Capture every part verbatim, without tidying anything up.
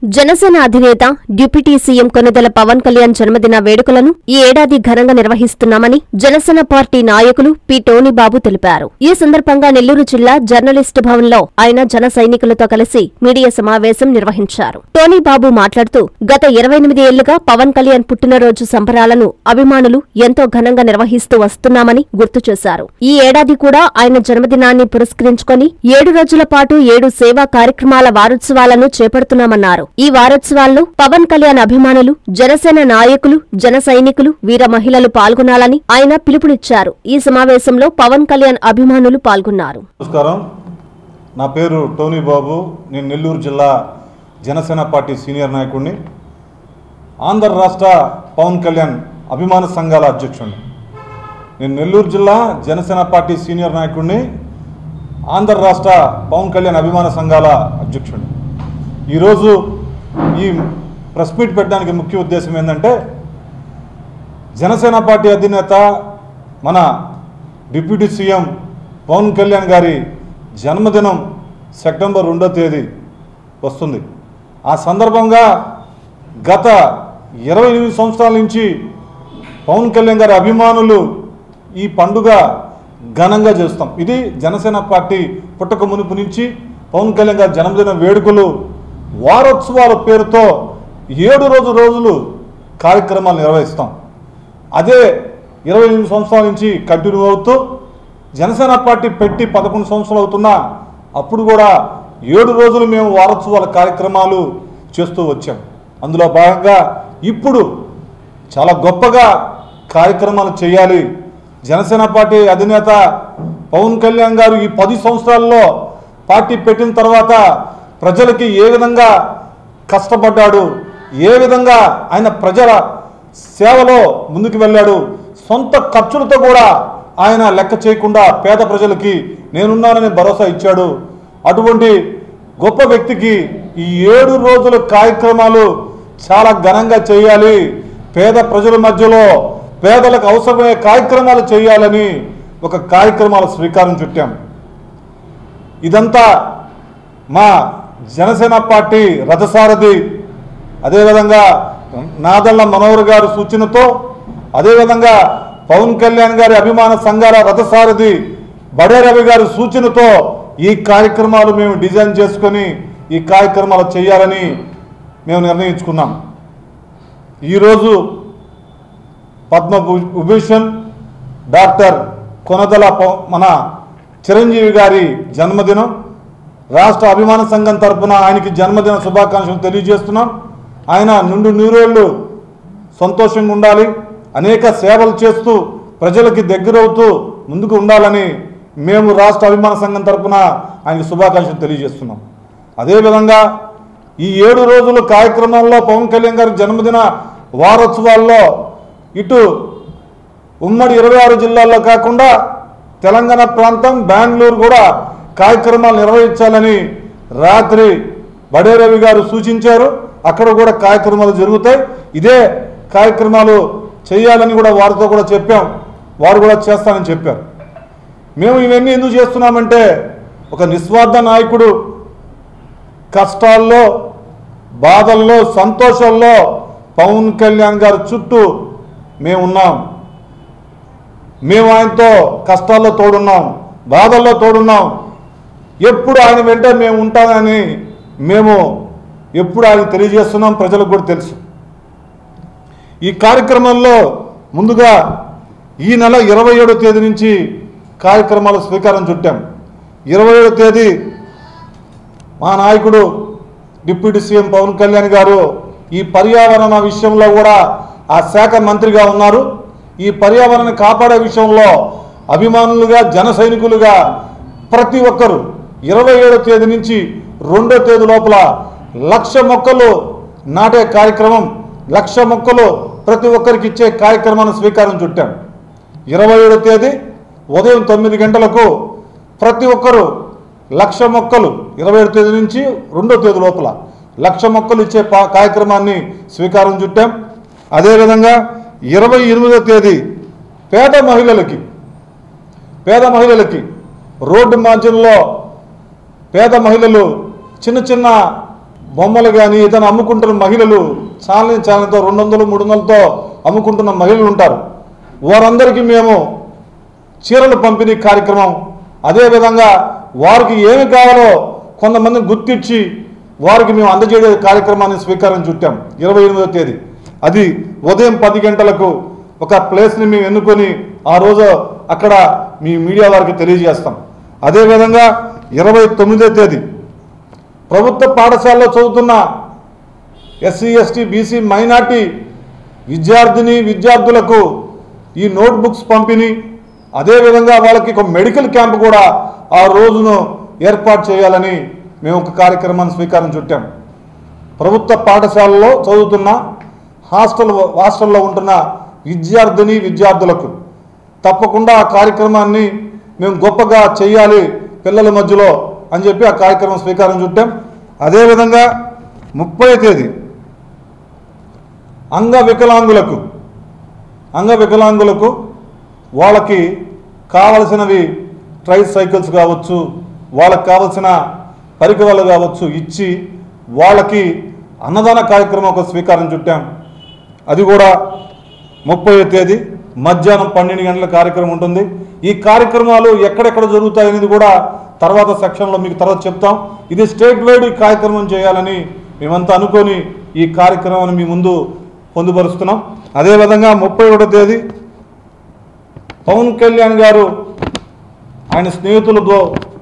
జనసేన అధినేత deputy CM Konidela Pawan Kalyan జన్మదిన వేడుకలను ఈ ఏడాది ఘనంగా నిర్వహిస్తున్నామని జనసేన పార్టీ నాయకులు పి టోనీబాబు తెలిపారు. ఈ సందర్భంగా నెల్లూరు జిల్లా జర్నలిస్టు భవన్లో ఆయన జన సైనికులతో కలిసి మీడియా సమావేశం నిర్వహించారు. టోనీబాబు మాట్లాడుతూ గత ఇరవై ఎనిమిది ఏళ్లుగా పవన్ కళ్యాణ్ పుట్టినరోజు సంబరాలను అభిమానులు ఎంతో ఘనంగా నిర్వహిస్తూ వస్తున్నామని గుర్తు చేశారు. ఈ ఏడాది కూడా ఆయన జన్మదినాన్ని పురస్కరించుకొని ఏడు రోజుల పాటు ఏడు సేవా కార్యక్రమాల వారోత్సవాలను చేపడుతున్నామన్నారు. ఈ వారోత్సవాల్లో పవన్ కళ్యాణ్ అభిమానులు, జనసేన నాయకులు, జన సైనికులు, వీర మహిళలు పాల్గొనాలని ఆయన పిలుపునిచ్చారు. ఈ సమావేశంలో పవన్ కళ్యాణ్ అభిమానులు పాల్గొన్నారు. నమస్కారం, నా పేరు టోనీబాబు. నేను నెల్లూరు జిల్లా జనసేన పార్టీ సీనియర్ నాయకుడిని, ఆంధ్ర రాష్ట్ర పవన్ కళ్యాణ్ అభిమాన సంఘాల అధ్యక్షుడిని. నేను నెల్లూరు జిల్లా జనసేన పార్టీ సీనియర్ నాయకుడిని, ఆంధ్ర రాష్ట్ర పవన్ కళ్యాణ్ అభిమాన సంఘాల అధ్యక్షుడిని. ఈరోజు ఈ ప్రెస్ మీట్ పెట్టడానికి ముఖ్య ఉద్దేశం ఏంటంటే, జనసేన పార్టీ అధినేత మన డిప్యూటీ సీఎం పవన్ కళ్యాణ్ గారి జన్మదినం సెప్టెంబర్ రెండో తేదీ వస్తుంది. ఆ సందర్భంగా గత ఇరవై ఎనిమిది సంవత్సరాల నుంచి పవన్ కళ్యాణ్ గారి అభిమానులు ఈ పండుగ ఘనంగా చేస్తాం. ఇది జనసేన పార్టీ పుట్టక మునుపు నుంచి పవన్ కళ్యాణ్ గారి జన్మదిన వేడుకలు వారోత్సవాల పేరుతో ఏడు రోజు రోజులు కార్యక్రమాలు నిర్వహిస్తాం. అదే ఇరవై ఎనిమిది సంవత్సరాల నుంచి కంటిన్యూ అవుతూ జనసేన పార్టీ పెట్టి పదకొండు సంవత్సరాలు అవుతున్నా అప్పుడు కూడా ఏడు రోజులు మేము వారోత్సవాల కార్యక్రమాలు చేస్తూ వచ్చాం. అందులో భాగంగా ఇప్పుడు చాలా గొప్పగా కార్యక్రమాలు చేయాలి. జనసేన పార్టీ అధినేత పవన్ కళ్యాణ్ గారు ఈ పది సంవత్సరాల్లో పార్టీ పెట్టిన తర్వాత ప్రజలకి ఏ విధంగా కష్టపడ్డాడు, ఏ విధంగా ఆయన ప్రజల సేవలో ముందుకు వెళ్ళాడు, సొంత ఖర్చులతో కూడా ఆయన లెక్క చేయకుండా పేద ప్రజలకి నేనున్నానని భరోసా ఇచ్చాడు. అటువంటి గొప్ప వ్యక్తికి ఈ ఏడు రోజుల కార్యక్రమాలు చాలా ఘనంగా చేయాలి, పేద ప్రజల మధ్యలో పేదలకు అవసరమయ్యే కార్యక్రమాలు చేయాలని ఒక కార్యక్రమాల శ్రీకారం చుట్టాం. ఇదంతా మా జనసేన పార్టీ రథసారథి, అదేవిధంగా నాదళ్ల మనోహర్ గారి సూచనతో, అదేవిధంగా పవన్ కళ్యాణ్ గారి అభిమాన సంఘాల రథసారథి బడే రవి గారి సూచనతో ఈ కార్యక్రమాలు మేము డిజైన్ చేసుకొని ఈ కార్యక్రమాలు చేయాలని మేము నిర్ణయించుకున్నాం. ఈరోజు పద్మ విభూషణ్ డాక్టర్ కొనదెల మన చిరంజీవి గారి జన్మదినం. రాష్ట్ర అభిమాన సంఘం తరఫున ఆయనకి జన్మదిన శుభాకాంక్షలు తెలియజేస్తున్నాం. ఆయన నుండి నూరేళ్లు సంతోషంగా ఉండాలి, అనేక సేవలు చేస్తూ ప్రజలకి దగ్గరవుతూ ముందుకు ఉండాలని మేము రాష్ట్ర అభిమాన సంఘం తరఫున ఆయనకి శుభాకాంక్షలు తెలియజేస్తున్నాం. అదేవిధంగా ఈ ఏడు రోజుల కార్యక్రమాల్లో పవన్ కళ్యాణ్ గారి జన్మదిన వారోత్సవాల్లో ఇటు ఉమ్మడి ఇరవై ఆరు జిల్లాల్లో కాకుండా తెలంగాణ ప్రాంతం, బెంగళూరు కూడా కార్యక్రమాలు నిర్వహించాలని రాత్రి బడే రవి గారు సూచించారు. అక్కడ కూడా కార్యక్రమాలు జరుగుతాయి. ఇదే కార్యక్రమాలు చేయాలని కూడా వారితో కూడా చెప్పాం. వారు కూడా చేస్తానని చెప్పారు. మేము ఇవన్నీ ఎందుకు చేస్తున్నామంటే, ఒక నిస్వార్థ నాయకుడు కష్టాల్లో, బాధల్లో, సంతోషాల్లో పవన్ కళ్యాణ్ గారి చుట్టూ మేము ఉన్నాం. మేము ఆయనతో కష్టాల్లో తోడున్నాం, బాధల్లో తోడున్నాం. ఎప్పుడు ఆయన వెంట మేము ఉంటామని మేము ఎప్పుడు ఆయన తెలియజేస్తున్నాం. ప్రజలకు కూడా తెలుసు. ఈ కార్యక్రమంలో ముందుగా ఈ నెల ఇరవై ఏడో తేదీ నుంచి కార్యక్రమాలు స్వీకారం చుట్టాం. ఇరవై ఏడో తేదీ మా నాయకుడు డిప్యూటీ సీఎం పవన్ కళ్యాణ్ గారు ఈ పర్యావరణ విషయంలో కూడా ఆ శాఖ మంత్రిగా ఉన్నారు. ఈ పర్యావరణాన్ని కాపాడే విషయంలో అభిమానులుగా, జన సైనికులుగా ప్రతి ఒక్కరూ ఇరవై ఏడో తేదీ నుంచి రెండో తేదీ లోపల లక్ష మొక్కలు నాటే కార్యక్రమం, లక్ష మొక్కలు ప్రతి ఒక్కరికి ఇచ్చే కార్యక్రమాన్ని స్వీకారం చుట్టాం. ఇరవై ఏడో తేదీ ఉదయం తొమ్మిది గంటలకు ప్రతి ఒక్కరూ లక్ష మొక్కలు, ఇరవై ఏడు తేదీ నుంచి రెండో తేదీ లోపల లక్ష మొక్కలు ఇచ్చే కార్యక్రమాన్ని స్వీకారం చుట్టాం. అదేవిధంగా ఇరవై ఎనిమిదో తేదీ పేద మహిళలకి పేద మహిళలకి రోడ్డు మార్జిన్లో పేద మహిళలు చిన్న చిన్న బొమ్మలు కానీ ఏదైనా అమ్ముకుంటున్న మహిళలు చాలని చాలతో రెండు వందలు మూడు వందలతో అమ్ముకుంటున్న మహిళలు ఉంటారు. వారందరికీ మేము చీరలు పంపిణీ కార్యక్రమం, అదేవిధంగా వారికి ఏమి కావాలో కొంతమందిని గుర్తించి వారికి మేము అందజేసే కార్యక్రమాన్ని స్వీకారం చుట్టాం. ఇరవై ఎనిమిదవ తేదీ అది ఉదయం పది గంటలకు ఒక ప్లేస్ని మేము ఎన్నుకొని ఆ రోజు అక్కడ మీ మీడియా వారికి తెలియజేస్తాం. అదేవిధంగా ఇరవై తొమ్మిదవ తేదీ ప్రభుత్వ పాఠశాలలో చదువుతున్న ఎస్సీ ఎస్టీ బీసీ మైనార్టీ విద్యార్థిని విద్యార్థులకు ఈ నోట్బుక్స్ పంపిణీ, అదేవిధంగా వాళ్ళకి ఒక మెడికల్ క్యాంప్ కూడా ఆ రోజును ఏర్పాటు చేయాలని మేము ఒక కార్యక్రమాన్ని స్వీకారం చుట్టాం. ప్రభుత్వ పాఠశాలలో చదువుతున్న హాస్టల్ హాస్టల్లో ఉంటున్న విద్యార్థిని విద్యార్థులకు తప్పకుండా ఆ కార్యక్రమాన్ని మేము గొప్పగా చేయాలి పిల్లల మధ్యలో అని చెప్పి ఆ కార్యక్రమం స్వీకారం చుట్టాం. అదేవిధంగా ముప్పై తేదీ అంగవికలాంగులకు అంగవికలాంగులకు వాళ్ళకి కావలసినవి ట్రై సైకిల్స్ కావచ్చు, వాళ్ళకి కావలసిన పరికరాలు కావచ్చు ఇచ్చి వాళ్ళకి అన్నదాన కార్యక్రమం ఒక స్వీకారం చుట్టాం. అది కూడా ముప్పై తేదీ మధ్యాహ్నం పన్నెండు గంటల కార్యక్రమం ఉంటుంది. ఈ కార్యక్రమాలు ఎక్కడెక్కడ జరుగుతాయనేది కూడా తర్వాత సెక్షన్లో మీకు తర్వాత చెప్తాం. ఇది స్టేట్ వైడ్ ఈ కార్యక్రమం చేయాలని మేమంతా అనుకొని ఈ కార్యక్రమాన్ని మీ ముందు పొందుపరుస్తున్నాం. అదేవిధంగా ముప్పై ఒకటో తేదీ పవన్ కళ్యాణ్ గారు ఆయన స్నేహితులతో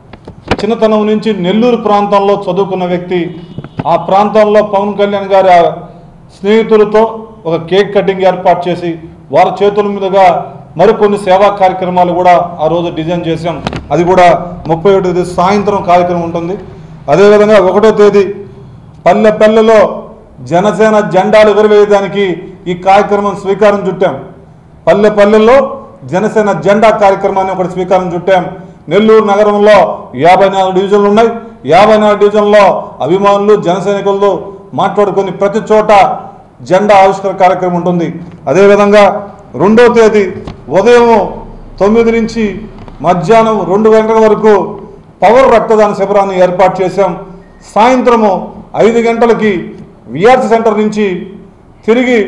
చిన్నతనం నుంచి నెల్లూరు ప్రాంతంలో చదువుకున్న వ్యక్తి. ఆ ప్రాంతంలో పవన్ కళ్యాణ్ గారి స్నేహితులతో ఒక కేక్ కటింగ్ ఏర్పాటు చేసి వారి చేతుల మీదుగా మరికొన్ని సేవా కార్యక్రమాలు కూడా ఆ రోజు డిజైన్ చేశాం. అది కూడా ముప్పై ఒకటో తేదీ సాయంత్రం కార్యక్రమం ఉంటుంది. అదేవిధంగా ఒకటో తేదీ పల్లె పల్లెలో జనసేన జెండాలు ఎగురవేయడానికి ఈ కార్యక్రమం స్వీకారం చుట్టాం. పల్లె పల్లెల్లో జనసేన జెండా కార్యక్రమాన్ని ఒకటి స్వీకారం చుట్టాం. నెల్లూరు నగరంలో యాభై నాలుగు డివిజన్లు ఉన్నాయి. యాభై నాలుగు డివిజన్లో అభిమానులు జనసైనికులు మాట్లాడుకొని ప్రతి చోట జెండా ఆవిష్కరణ కార్యక్రమం ఉంటుంది. అదేవిధంగా రెండో తేదీ ఉదయం తొమ్మిది నుంచి మధ్యాహ్నం రెండు గంటల వరకు పవర్ రక్తదాన శిబిరాన్ని ఏర్పాటు చేశాం. సాయంత్రము ఐదు గంటలకి విఆర్సీ సెంటర్ నుంచి తిరిగి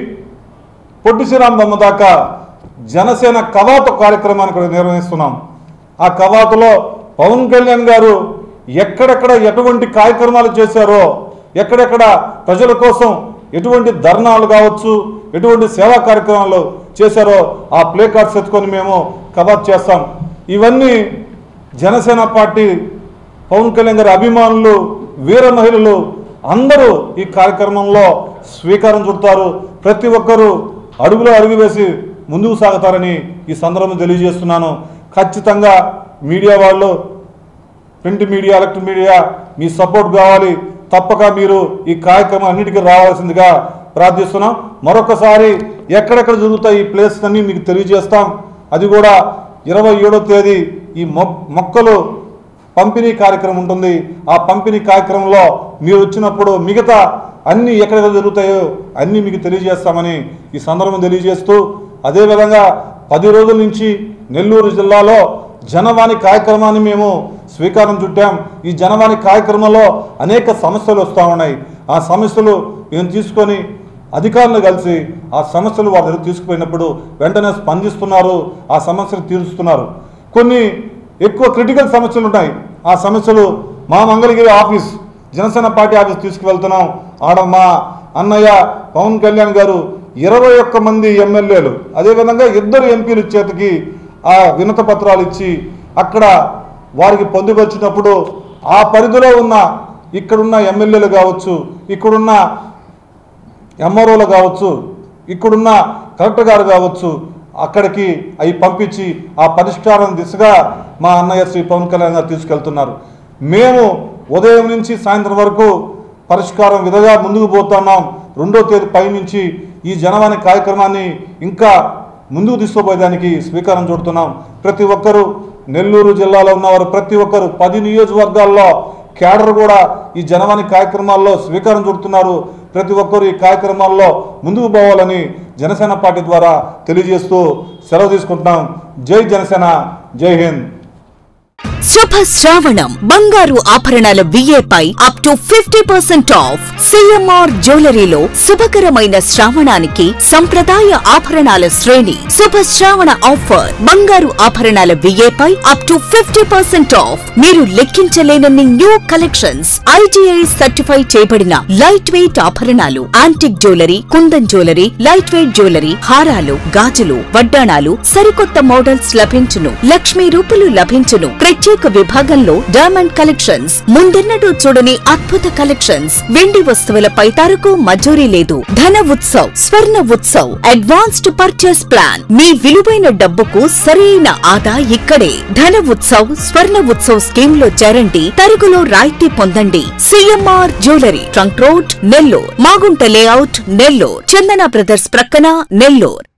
పొట్టి శ్రీరామ్ బొమ్మ దాకా జనసేన కవాతు కార్యక్రమాన్ని కూడా నిర్వహిస్తున్నాం. ఆ కవాతులో పవన్ కళ్యాణ్ గారు ఎక్కడెక్కడ ఎటువంటి కార్యక్రమాలు చేశారో, ఎక్కడెక్కడ ప్రజల కోసం ఎటువంటి ధర్నాలు కావచ్చు, ఎటువంటి సేవా కార్యక్రమాలు చేశారో ఆ ప్లే కార్డ్స్ ఎత్తుకొని మేము కవాతు చేస్తాం. ఇవన్నీ జనసేన పార్టీ పవన్ కళ్యాణ్ గారి అభిమానులు వీర మహిళలు అందరూ ఈ కార్యక్రమంలో స్వీకారం చుడతారు. ప్రతి ఒక్కరూ అడుగులో అడుగు వేసి ముందుకు సాగుతారని ఈ సందర్భంగా తెలియజేస్తున్నాను. ఖచ్చితంగా మీడియా వాళ్ళు, ప్రింట్ మీడియా, ఎలక్ట్రిక్ మీడియా మీ సపోర్ట్ కావాలి. తప్పక మీరు ఈ కార్యక్రమం అన్నిటికీ రావాల్సిందిగా ప్రార్థిస్తున్నాం. మరొకసారి ఎక్కడెక్కడ జరుగుతాయి ఈ ప్లేస్ అన్ని మీకు తెలియజేస్తాం. అది కూడా ఇరవై ఏడో తేదీ ఈ మొక్కలు పంపిణీ కార్యక్రమం ఉంటుంది. ఆ పంపిణీ కార్యక్రమంలో మీరు వచ్చినప్పుడు మిగతా అన్నీ ఎక్కడెక్కడ జరుగుతాయో అన్నీ మీకు తెలియజేస్తామని ఈ సందర్భం తెలియజేస్తూ, అదేవిధంగా పది రోజుల నుంచి నెల్లూరు జిల్లాలో జనవాణి కార్యక్రమాన్ని మేము స్వీకారం చుట్టాం. ఈ జనవాణి కార్యక్రమంలో అనేక సమస్యలు వస్తూ ఉన్నాయి. ఆ సమస్యలు మేము తీసుకొని అధికారులు కలిసి ఆ సమస్యలు వారి దగ్గర తీసుకుపోయినప్పుడు వెంటనే స్పందిస్తున్నారు, ఆ సమస్యలు తీరుస్తున్నారు. కొన్ని ఎక్కువ క్రిటికల్ సమస్యలు ఉన్నాయి. ఆ సమస్యలు మా Mangalagiri office, Janasena party office తీసుకువెళ్తున్నాం. ఆడ మా అన్నయ్య పవన్ కళ్యాణ్ గారు ఇరవై ఒక్క మంది ఎమ్మెల్యేలు, అదేవిధంగా ఇద్దరు ఎంపీలు చేతికి ఆ వినత పత్రాలు ఇచ్చి అక్కడ వారికి పొందుపరిచినప్పుడు ఆ పరిధిలో ఉన్న ఇక్కడున్న ఎమ్మెల్యేలు కావచ్చు, ఇక్కడున్న ఎంఆర్ఓలు కావచ్చు, ఇక్కడున్న కలెక్టర్ గారు కావచ్చు, అక్కడికి అవి పంపించి ఆ పరిష్కారం దిశగా మా అన్నయ్య శ్రీ పవన్ కళ్యాణ్ గారు తీసుకెళ్తున్నారు. మేము ఉదయం నుంచి సాయంత్రం వరకు పరిష్కారం విధంగా ముందుకు పోతున్నాం. రెండో తేదీ పై నుంచి ఈ జనవాణి కార్యక్రమాన్ని ఇంకా ముందుకు తీసుకుపోయేదానికి స్వీకారం చుడుతున్నాం. ప్రతి ఒక్కరూ నెల్లూరు జిల్లాలో ఉన్నవారు ప్రతి ఒక్కరు పది నియోజకవర్గాల్లో క్యాడర్ కూడా ఈ జనవాణి కార్యక్రమాల్లో స్వీకారం చుడుతున్నారు. ప్రతి ఒక్కరు ఈ కార్యక్రమాల్లో ముందుకు పోవాలని జనసేన పార్టీ ద్వారా తెలియజేస్తూ సెలవు తీసుకుంటున్నాం. జై జనసేన, జై హింద్. శుభ శ్రావణం బంగారు ఆభరణాల విఏపై up to fifty percent off CMR జ్యువెలరీలో శుభకరమైన శ్రావణానికి సంప్రదాయ ఆభరణాల శ్రేణి శుభ శ్రావణ ఆఫర్ బంగారు ఆభరణాల విఏపై up to fifty percent off మీరు లెక్కించలేనన్ని న్యూ కలెక్షన్స్ ఐజీఐ సర్టిఫై చేయబడిన లైట్ వెయిట్ ఆభరణాలు antique jewellery kundan jewellery light weight jewellery హారాలు గాజులు వడ్డాణాలు సరికొత్త మోడల్స్ లభించును లక్ష్మీ రూపులు లభించును ప్రత్యేక విభాగంలో డైమండ్ కలెక్షన్స్ ముందెన్నడూ చూడని అద్భుత కలెక్షన్స్ వెండి వస్తువులపై తరకు మజూరీ లేదు ధన ఉత్సవ్ స్వర్ణ ఉత్సవ్ అడ్వాన్స్డ్ పర్చేస్ ప్లాన్ మీ విలువైన డబ్బుకు సరైన ఆదా ఇక్కడే ధన ఉత్సవ్ స్వర్ణ ఉత్సవ్ స్కీమ్ లో చేరండి తరుగులో రాయితీ పొందండి CMR jewellery trunk road Nellore Magunta layout Nellore Chandana brothers ప్రక్కన నెల్లూర్